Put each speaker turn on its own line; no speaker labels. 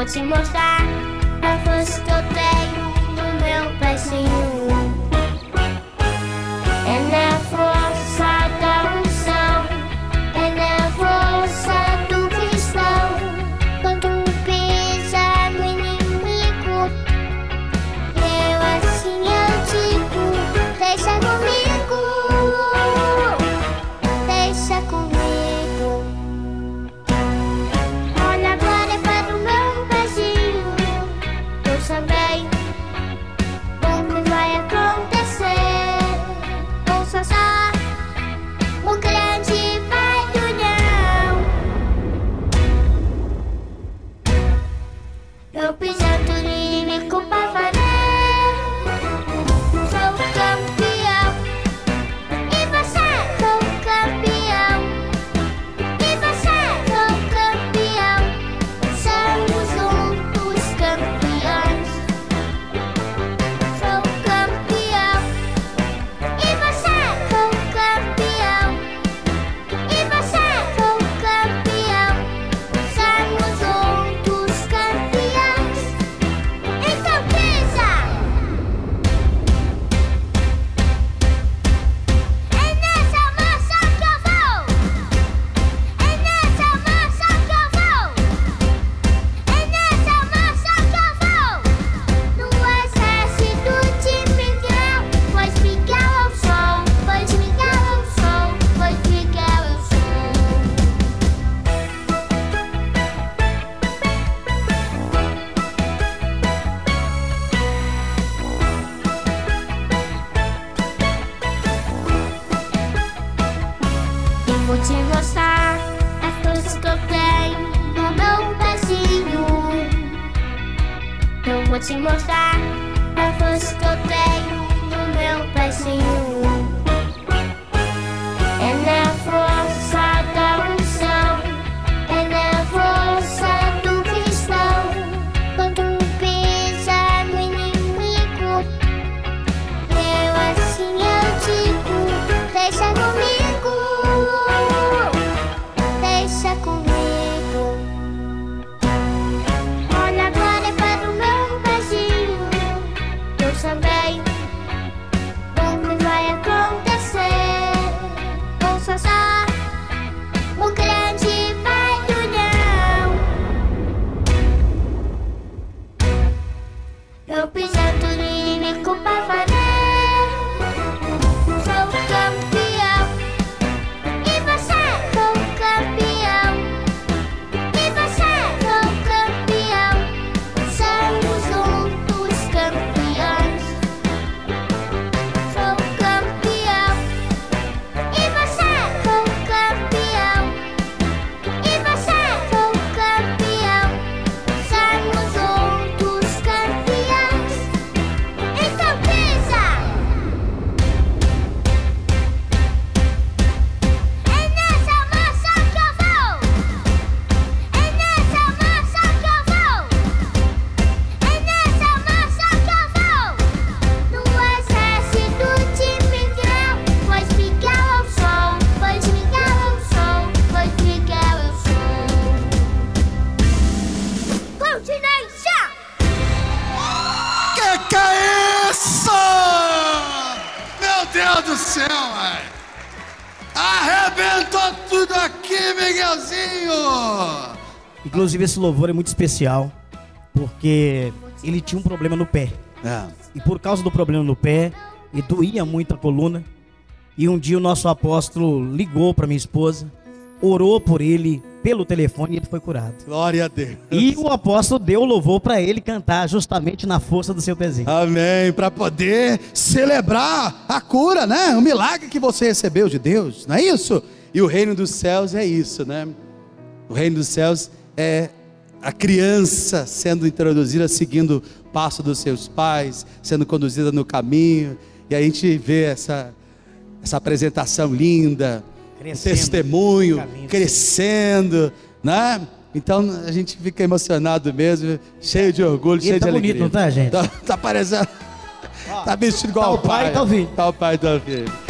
te mostrar a força que eu tenho no meu pezinho. É na força da unção, é na força do cristão. Quando pisa no inimigo, eu assim eu digo: deixa comigo, deixa comigo. Olha agora para o meu pezinho, eu também. O que vai acontecer? Ouça só o grande barulhão. Eu pisando no inimigo pra valer. Sou campeão. E você? Sou campeão. E você? Sou campeão. Somos juntos campeões. Sou campeão. E você? Sou campeão. E você? Sou campeão. Somos juntos campeões. Então pisa! É nessa moça que eu vou! É nessa moça que eu vou! É nessa moça que eu vou! No exército de Miguel, pois Miguel eu sou, pois Miguel eu sou, pois Miguel eu sou. Eu vou te mostrar as coisas que eu tenho no meu pezinho. Eu vou te mostrar a força que eu tenho no meu pezinho. É na força da unção, é na força do cristão. Quando pisa no inimigo, eu assim eu digo: deixa comigo, deixa comigo. Olha agora para o meu pezinho, eu também. O que vai acontecer? Ouça só o grande barulhão. Eu pisando no inimigo pra valer. Sou campeão. E você? Sou campeão. E você? Sou campeão. Somos juntos campeões. Sou campeão. E você? Sou campeão. E você? Sou campeão. Somos juntos campeões. Então pisa! É nessa moça que eu vou! É nessa moça que eu vou! É nessa moça que eu vou! No exército de Miguel, pois Miguel eu sou, pois Miguel eu sou, pois Miguel eu sou. Continência!
Que é isso? Meu Deus do céu, velho! Arrebentou tudo aqui, Miguelzinho!
Inclusive esse louvor é muito especial, porque ele tinha um problema no pé. E por causa do problema no pé, ele doía muito a coluna. E um dia o nosso apóstolo ligou para minha esposa, orou por ele pelo telefone e ele foi curado.
Glória a Deus.
E o apóstolo deu o louvor para ele cantar justamente na força do seu pezinho.
Amém. Para poder celebrar a cura, né? O milagre que você recebeu de Deus, não é isso? E o reino dos céus é isso, né? O reino dos céus é a criança sendo introduzida, seguindo o passo dos seus pais, sendo conduzida no caminho. E a gente vê essa apresentação linda, testemunho, crescendo, né? Então a gente fica emocionado mesmo, cheio de orgulho, cheio de alegria.
Bonito, não tá, gente?
Tá parecendo, tá vestido igual
tá o pai e tá o filho.
Tá o pai e tá o filho.